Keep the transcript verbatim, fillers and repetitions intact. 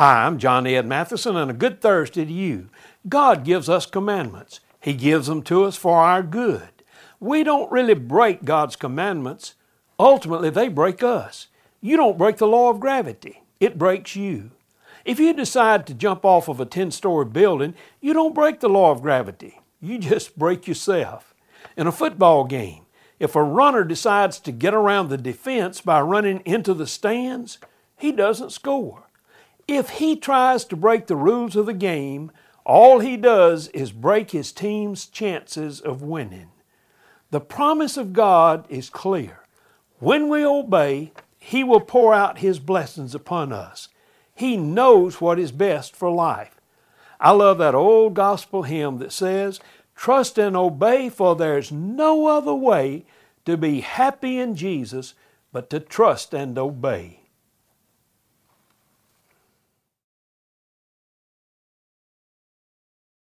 Hi, I'm John Ed Mathison, and a good Thursday to you. God gives us commandments. He gives them to us for our good. We don't really break God's commandments. Ultimately, they break us. You don't break the law of gravity. It breaks you. If you decide to jump off of a ten-story building, you don't break the law of gravity. You just break yourself. In a football game, if a runner decides to get around the defense by running into the stands, he doesn't score. If he tries to break the rules of the game, all he does is break his team's chances of winning. The promise of God is clear. When we obey, He will pour out His blessings upon us. He knows what is best for life. I love that old gospel hymn that says, "Trust and obey, for there's no other way to be happy in Jesus but to trust and obey."